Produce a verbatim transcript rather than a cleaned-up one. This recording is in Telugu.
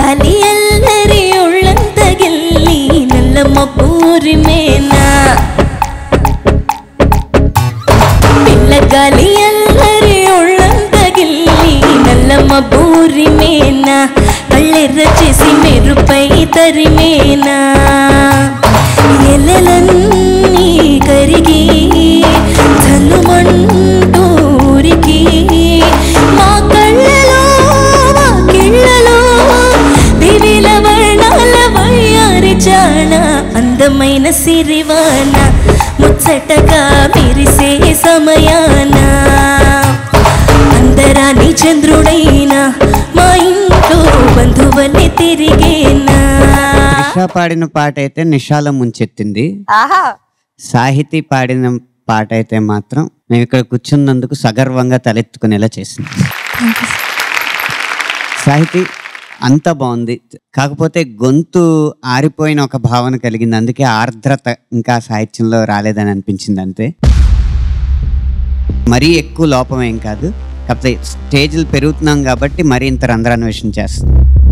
పిల్లగాలి అల్లరి ఒళ్ళంత గిల్లి నల్లమ్మ పూరి మేనా పిల్లగాలి అల్లరి ఒళ్ళంత గిల్లి నల్లమ్మ పూరి మేనా కళ్ళెర్ర చేసి మెరుపై తరిమేనా ఎలలన్నీ కరిగి ధనుమంటూరికి మా కళ్ళలో మా కిళ్ళలో దివిల వర్ణాల వయ్యారి చాణ అందమైన సిరివాన ముచ్చటగా మెరిసే సమయాన అందరాని చంద్రుడైనా మా ఇంట్లో బంధువల్లి తిరిగేనా. నిషా పాడిన పాట అయితే నిషాలో ముంచెత్తింది. సాహితీ పాడిన పాట అయితే మాత్రం మేము ఇక్కడ కూర్చున్నందుకు సగర్వంగా తలెత్తుకునేలా చేసింది. సాహితీ అంత బాగుంది, కాకపోతే గొంతు ఆరిపోయిన ఒక భావన కలిగింది. అందుకే ఆర్ద్రత ఇంకా సాహిత్యంలో రాలేదని అనిపించింది అంతే. మరీ ఎక్కువ లోపమేం కాదు, కాకపోతే స్టేజ్లు పెరుగుతున్నాం కాబట్టి మరీ ఇంత రంధ్రాన్వేషణ చేస్తుంది.